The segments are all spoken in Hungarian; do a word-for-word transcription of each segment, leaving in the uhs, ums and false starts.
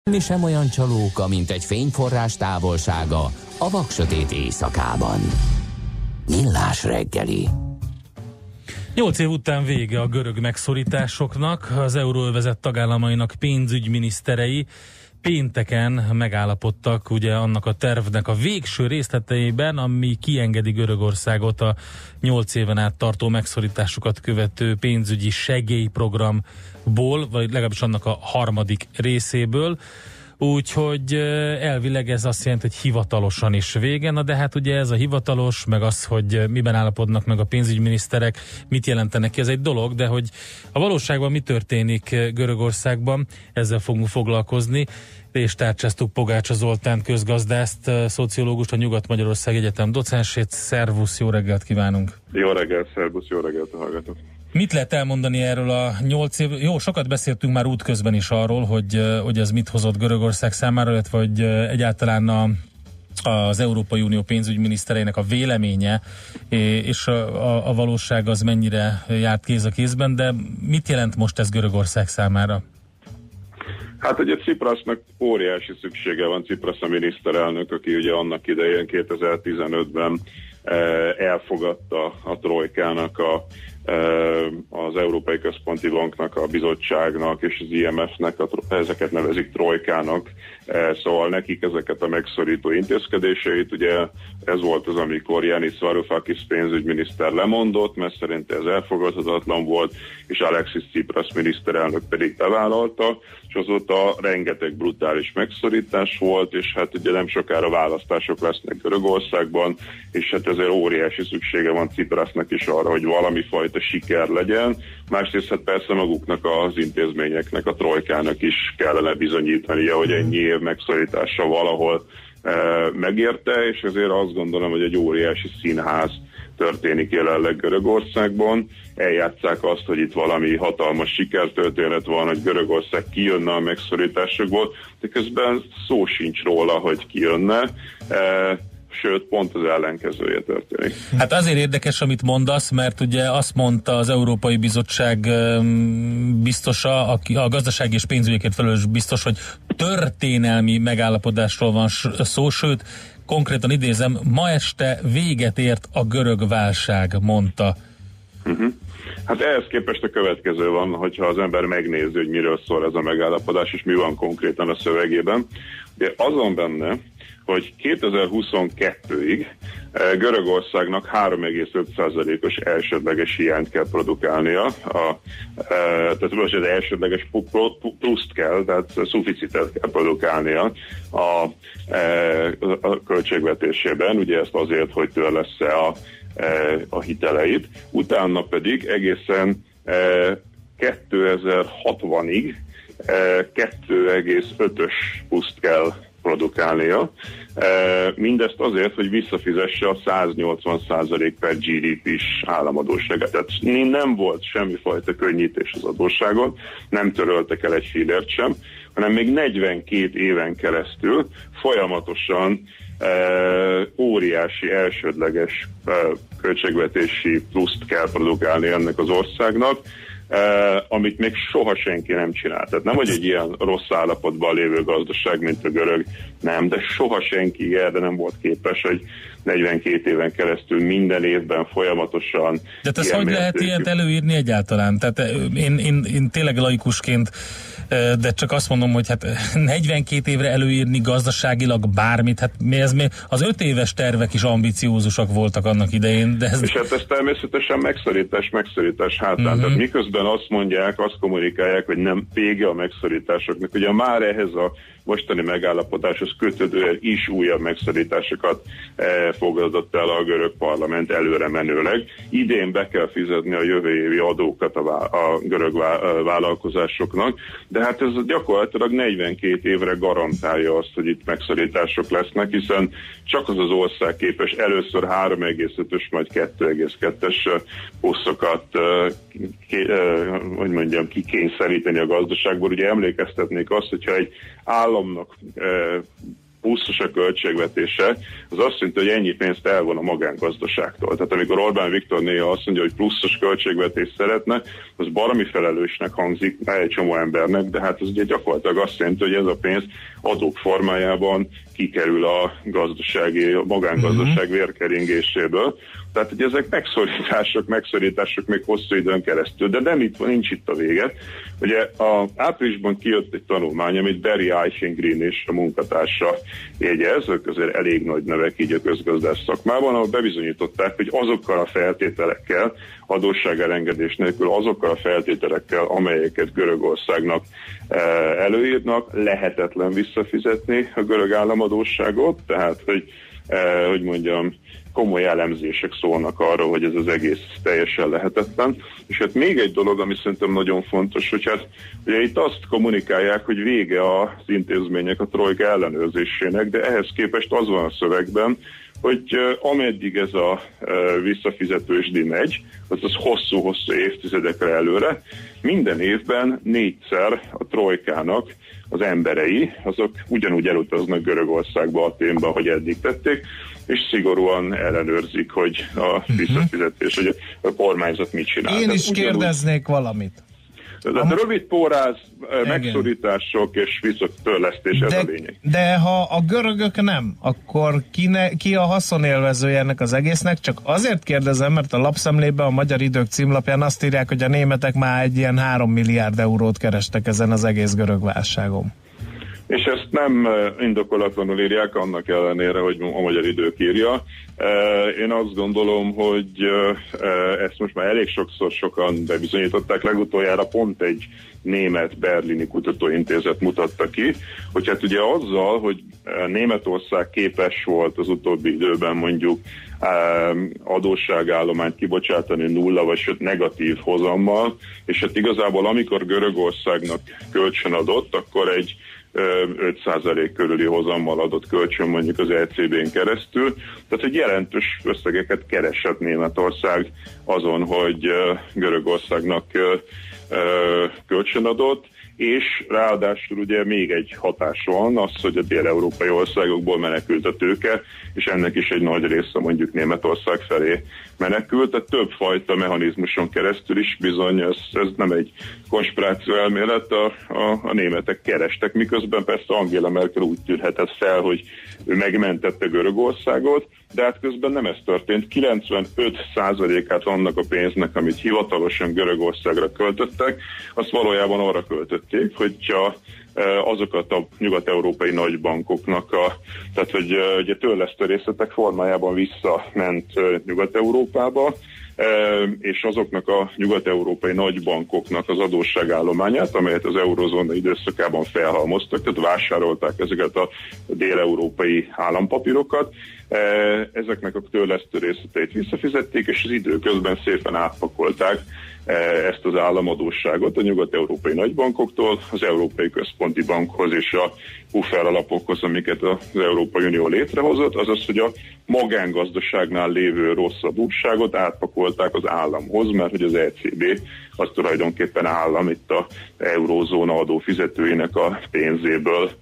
Mi sem olyan csalóka, mint egy fényforrás távolsága a vaksötét éjszakában. Millás reggeli. Nyolc év után vége a görög megszorításoknak. Az euróövezet tagállamainak pénzügyminiszterei pénteken megállapodtak ugye annak a tervnek a végső részleteiben, ami kiengedi Görögországot a nyolc éven át tartó megszorításokat követő pénzügyi segélyprogramból, vagy legalábbis annak a harmadik részéből. Úgyhogy elvileg ez azt jelenti, hogy hivatalosan is vége, na de hát ugye ez a hivatalos, meg az, hogy miben állapodnak meg a pénzügyminiszterek, mit jelentenek ki, ez egy dolog, de hogy a valóságban mi történik Görögországban, ezzel fogunk foglalkozni, és tárcsáztuk Pogácsa Zoltán közgazdászt, szociológust, a Nyugat-Magyarország Egyetem docensét. Szervusz, jó reggelt kívánunk! Jó reggelt, szervusz, jó reggelt a hallgatók! Mit lehet elmondani erről a nyolc év? Jó, sokat beszéltünk már útközben is arról, hogy, hogy ez mit hozott Görögország számára, illetve hogy egyáltalán a, az Európai Unió pénzügyminisztereinek a véleménye és a, a, a valóság az mennyire járt kéz a kézben, de mit jelent most ez Görögország számára? Hát ugye Ciprasnak óriási szüksége van, Ciprasz a miniszterelnök, aki ugye annak idején kétezer-tizenötben elfogadta a trojkának, a, az Európai Központi Banknak, a bizottságnak és az I M F-nek, a, ezeket nevezik trojkának, szóval nekik ezeket a megszorító intézkedéseit, ugye ez volt az, amikor Yanis Varoufakis pénzügyminiszter lemondott, mert szerint ez elfogadhatatlan volt, és Alexis Tsipras miniszterelnök pedig bevállalta, és azóta rengeteg brutális megszorítás volt, és hát ugye nem sokára választások lesznek Görögországban, és hát ezért óriási szüksége van Ciprasnak is arra, hogy valami fajta siker legyen. Másrészt hát persze maguknak az intézményeknek, a trojkának is kellene bizonyítania, hogy ennyi év megszorítása valahol e, megérte, és ezért azt gondolom, hogy egy óriási színház történik jelenleg Görögországban. Eljátsszák azt, hogy itt valami hatalmas sikertörténet van, hogy Görögország kijönne a megszorításokból, de közben szó sincs róla, hogy kijönne. E, sőt, pont az ellenkezője történik. Hát azért érdekes, amit mondasz, mert ugye azt mondta az Európai Bizottság biztosa, aki a gazdasági és pénzügyekért felelős biztos, hogy történelmi megállapodásról van szó, sőt, konkrétan idézem, ma este véget ért a görög válság, mondta. Uh-huh. Hát ehhez képest a következő van, hogyha az ember megnézi, hogy miről szól ez a megállapodás, és mi van konkrétan a szövegében. De azon benne, hogy kétezer-huszonkettőig Görögországnak három egész öt százalékos elsődleges hiányt kell produkálnia, a, tehát most az elsődleges pluszt kell, tehát szuficitet kell produkálnia a, a költségvetésében, ugye ezt azért, hogy törlessze a, a hiteleit, utána pedig egészen kétezer-hatvanig kettő egész ötös pluszt kell produkálnia. Mindezt azért, hogy visszafizesse a száznyolcvan százalék per gé dé pés államadósságát. Tehát nem volt semmifajta könnyítés az adósságon, nem töröltek el egy fillért sem, hanem még negyvenkét éven keresztül folyamatosan óriási elsődleges költségvetési pluszt kell produkálni ennek az országnak, Uh, amit még soha senki nem csinált. Tehát nem, hogy egy ilyen rossz állapotban lévő gazdaság, mint a görög, nem, de soha senki erre nem volt képes, hogy negyvenkét éven keresztül minden évben folyamatosan... De ez hogy lehet ilyet előírni egyáltalán? Tehát én, én, én tényleg laikusként, de csak azt mondom, hogy hát negyvenkét évre előírni gazdaságilag bármit, hát mi ez mi, az öt éves tervek is ambiciózusak voltak annak idején, de ez... És hát ez természetesen megszorítás, megszorítás hátán. Mm-hmm. Tehát miközben azt mondják, azt kommunikálják, hogy nem vége a megszorításoknak, ugye már ehhez a mostani megállapodáshoz kötődően is újabb megszorításokat eh, fogadott el a görög parlament előre menőleg. Idén be kell fizetni a jövő évi adókat a, vá- a görög vá- a vállalkozásoknak, de hát ez gyakorlatilag negyvenkét évre garantálja azt, hogy itt megszorítások lesznek, hiszen csak az az ország képes először három egész ötös, majd kettő egész kettes pluszokat eh, ké, eh, hogy mondjam, kikényszeríteni a gazdaságból. Ugye emlékeztetnék azt, hogyha egy államnak e, pluszos a költségvetése, az azt jelenti, hogy ennyi pénzt elvon a magángazdaságtól. Tehát amikor Orbán Viktor néha azt mondja, hogy pluszos költségvetést szeretne, az baromi felelősnek hangzik egy csomó embernek, de hát ez ugye gyakorlatilag azt jelenti, hogy ez a pénz adók formájában kikerül a gazdasági, a magángazdaság vérkeringéséből. Tehát, hogy ezek megszorítások, megszorítások még hosszú időn keresztül, de nem itt, nincs itt a vége. Ugye a áprilisban kijött egy tanulmány, amit Barry Eichengreen és a munkatársa jegyez, ők azért elég nagy nevek így a közgazdász szakmában, ahol bebizonyították, hogy azokkal a feltételekkel, adósságelengedés nélkül azokkal a feltételekkel, amelyeket Görögországnak előírnak, lehetetlen visszafizetni a görög államadósságot, tehát, hogy, hogy mondjam, komoly elemzések szólnak arról, hogy ez az egész teljesen lehetetlen. És hát még egy dolog, ami szerintem nagyon fontos, hogy hát ugye itt azt kommunikálják, hogy vége az intézmények a trojka ellenőrzésének, de ehhez képest az van a szövegben, hogy uh, ameddig ez a uh, visszafizetősdi megy, azaz hosszú-hosszú évtizedekre előre, minden évben négyszer a trojkának az emberei, azok ugyanúgy elutaznak Görögországba, Athénba, hogy eddig tették, és szigorúan ellenőrzik, hogy a visszafizetés, hogy a kormányzat mit csinál. Én is ugyanúgy... kérdeznék valamit. De rövid póráz, megszorítások és visszatörlesztés, ez de, a lényeg. De ha a görögök nem, akkor ki, ne, ki a haszonélvezője ennek az egésznek? Csak azért kérdezem, mert a lapszemlében a Magyar Idők címlapján azt írják, hogy a németek már egy ilyen három milliárd eurót kerestek ezen az egész görög válságon. És ezt nem indokolatlanul írják, annak ellenére, hogy a Magyar Idők írja. Én azt gondolom, hogy ezt most már elég sokszor sokan bebizonyították, legutoljára pont egy német berlini kutatóintézet mutatta ki, hogy hát ugye azzal, hogy Németország képes volt az utóbbi időben mondjuk adósságállományt kibocsátani nulla vagy sőt negatív hozammal, és hát igazából amikor Görögországnak kölcsön adott, akkor egy öt százalék körüli hozammal adott kölcsön mondjuk az é cé bén keresztül. Tehát, hogy jelentős összegeket keresett Németország azon, hogy Görögországnak kölcsön adott, és ráadásul ugye még egy hatás van, az, hogy a dél-európai országokból menekült a tőke, és ennek is egy nagy része mondjuk Németország felé menekült, tehát többfajta mechanizmuson keresztül is bizony, ez, ez nem egy konspiráció elmélet, a, a, a németek kerestek, miközben persze Angela Merkel úgy tűrhetett fel, hogy ő megmentette Görögországot, de hát közben nem ez történt. kilencvenöt százalékát annak a pénznek, amit hivatalosan Görögországra költöttek, azt valójában arra költötték, hogyha azokat a nyugat-európai nagybankoknak, a, tehát hogy ugye törlesztő részletek formájában visszament Nyugat-Európába, és azoknak a nyugat-európai nagybankoknak az adósságállományát, amelyet az eurozóna időszakában felhalmoztak, tehát vásárolták ezeket a dél-európai állampapírokat, ezeknek a törlesztő részleteit visszafizették, és az időközben szépen átpakolták ezt az államadósságot a nyugat-európai nagybankoktól az Európai Központi Bankhoz és a puffer alapokhoz, amiket az Európai Unió létrehozott, azaz, hogy a magángazdaságnál lévő rossz adósságot átpakolták az államhoz, mert hogy az é cé bé az tulajdonképpen állam itt az eurózóna adófizetőinek a pénzéből.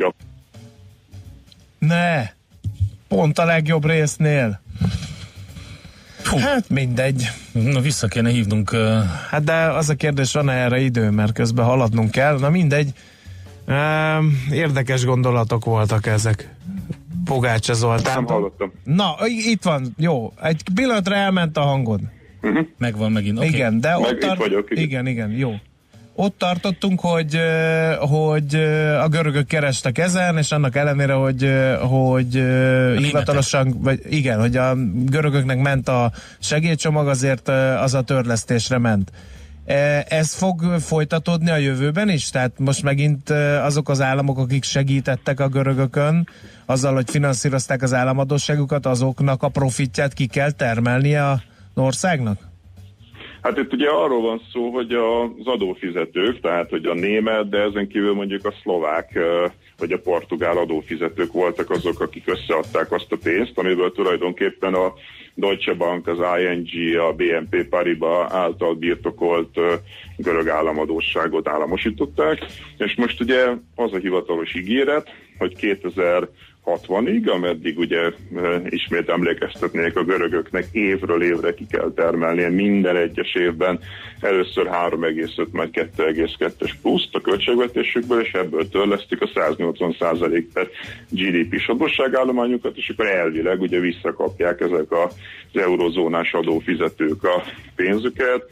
Ne! Pont a legjobb résznél. Puh. Hát mindegy. Na vissza kéne hívnunk. Uh... Hát de az a kérdés, van erre idő, mert közben haladnunk kell. Na mindegy. Uh, érdekes gondolatok voltak ezek. Pogácsa Zoltán. Nem hallottam. Na, itt van. Jó. Egy pillanatra elment a hangod. Uh-huh. Megvan megint. Okay. Igen, de Meg ott tar- vagyok, igen. igen, igen, jó. Ott tartottunk, hogy, hogy a görögök kerestek ezen, és annak ellenére, hogy, hogy hivatalosan, vagy igen, hogy a görögöknek ment a segélycsomag, azért az a törlesztésre ment. Ez fog folytatódni a jövőben is? Tehát most megint azok az államok, akik segítettek a görögökön, azzal, hogy finanszírozták az államadósságukat, azoknak a profitját ki kell termelnie az országnak? Hát itt ugye arról van szó, hogy az adófizetők, tehát hogy a német, de ezen kívül mondjuk a szlovák vagy a portugál adófizetők voltak azok, akik összeadták azt a pénzt, amiből tulajdonképpen a Deutsche Bank, az I N G, a B N P Paribas által birtokolt görög államadósságot államosították, és most ugye az a hivatalos ígéret, hogy kétezer-hatvanig, ameddig ugye ismét emlékeztetnék a görögöknek, évről évre ki kell termelnie minden egyes évben először három egész öt majd kettő egész kettős pluszt a költségvetésükből, és ebből törlesztik a száznyolcvan százalék per G D P-s adósságállományukat, és akkor elvileg ugye visszakapják ezek az eurozónás adófizetők a pénzüket,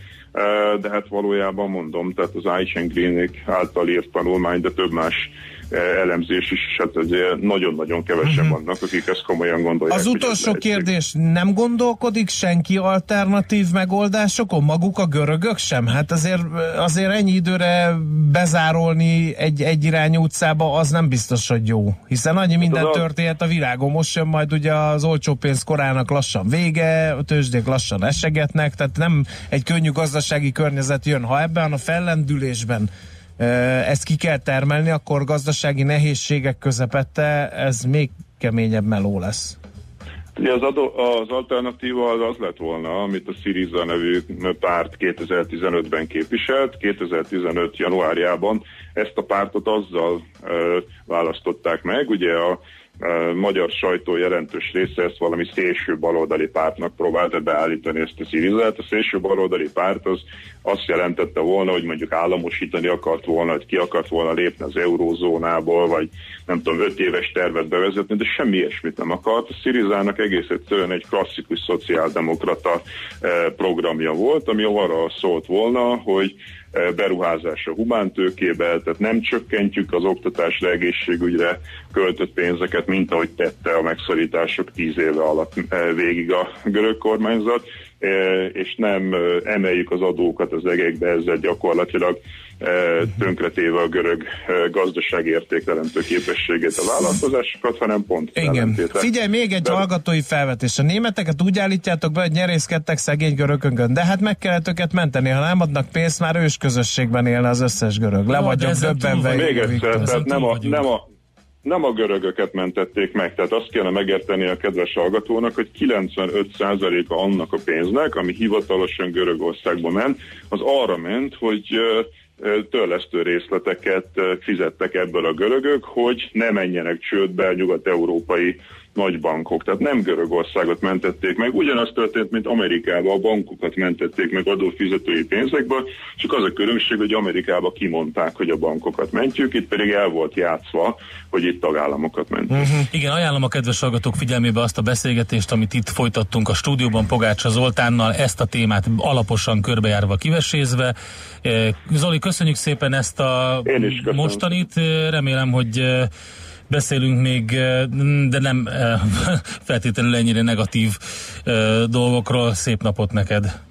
de hát valójában mondom, tehát az Aichen Greenik által írt tanulmány, de több más elemzés is, hát azért nagyon-nagyon kevesen uh-huh. vannak, akik ezt komolyan gondolják. Az utolsó kérdés, nem gondolkodik senki alternatív megoldásokon? Maguk a görögök sem? Hát azért, azért ennyi időre bezárolni egy egyirányú utcába, az nem biztos, hogy jó. Hiszen annyi minden hát történhet a világon. Most jön majd ugye az olcsó pénz korának lassan vége, a tőzsdék lassan esegetnek, tehát nem egy könnyű gazdasági környezet jön. Ha ebben a fellendülésben ezt ki kell termelni, akkor gazdasági nehézségek közepette ez még keményebb meló lesz. Ugye az, adó, az alternatíva az az lett volna, amit a Syriza nevű párt kétezer-tizenötben képviselt. kétezer-tizenöt januárjában ezt a pártot azzal e, választották meg, ugye a A magyar sajtó jelentős része ezt valami szélső baloldali pártnak próbálta beállítani ezt a Syrizát. A szélső baloldali párt az azt jelentette volna, hogy mondjuk államosítani akart volna, hogy ki akart volna lépni az eurózónából, vagy nem tudom, öt éves tervet bevezetni, de semmi ilyesmit nem akart. A Syrizának egész egyszerűen egy klasszikus szociáldemokrata programja volt, ami arra szólt volna, hogy beruházás a humántőkébe, tehát nem csökkentjük az oktatásra, egészségügyre költött pénzeket, mint ahogy tette a megszorítások tíz éve alatt végig a görög kormányzat, és nem emeljük az adókat az egekbe, ezzel gyakorlatilag tönkretéve a görög gazdaság értékteremtő képességét a vállalkozásokat, hanem pont igen. Figyelj, még egy de... hallgatói felvetés. A németeket úgy állítjátok be, hogy nyerészkedtek szegény görögökön, de hát meg kellett őket menteni. Ha nem adnak pénzt, már ősközösségben élne az összes görög. Le vagyok döbbenve. Még egyszer, tehát nem a, nem a Nem a görögöket mentették meg, tehát azt kellene megérteni a kedves hallgatónak, hogy kilencvenöt százaléka annak a pénznek, ami hivatalosan Görögországba ment, az arra ment, hogy törlesztő részleteket fizettek ebből a görögök, hogy ne menjenek csődbe a nyugat-európai nagybankok. Tehát nem Görögországot mentették meg. Ugyanaz történt, mint Amerikában, a bankokat mentették meg adófizetői pénzekből, csak az a különbség, hogy Amerikában kimondták, hogy a bankokat mentjük, itt pedig el volt játszva, hogy itt tagállamokat mentjük. Uh-huh. Igen, ajánlom a kedves hallgatók figyelmébe azt a beszélgetést, amit itt folytattunk a stúdióban Pogácsa Zoltánnal, ezt a témát alaposan körbejárva, kivesézve. Zoli, köszönjük szépen ezt a mostanit, remélem, hogy beszélünk még, de nem feltétlenül ennyire negatív dolgokról. Szép napot neked!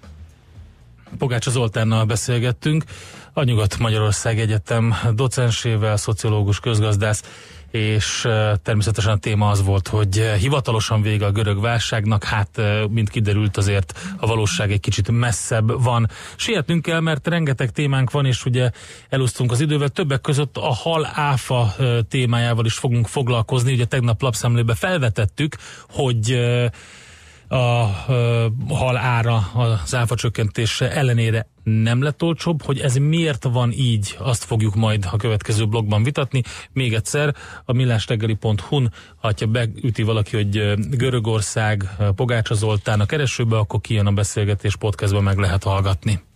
Pogácsa Zoltánnal beszélgettünk, a Nyugat-Magyarország Egyetem docensével, szociológus, közgazdász, és természetesen a téma az volt, hogy hivatalosan vége a görög válságnak, hát mint kiderült, azért a valóság egy kicsit messzebb van. Sietnünk kell, mert rengeteg témánk van, és ugye elosztunk az idővel, többek között a hal áfa témájával is fogunk foglalkozni. Ugye tegnap lapszemlébe felvetettük, hogy a hal ára az áfa csökkentése ellenére nem lett olcsóbb, hogy ez miért van így, azt fogjuk majd a következő blogban vitatni. Még egyszer a millásreggeli pont hu-n, ha beüti valaki, hogy Görögország, Pogácsa Zoltán a keresőbe, akkor kijön a beszélgetés, podcastban meg lehet hallgatni.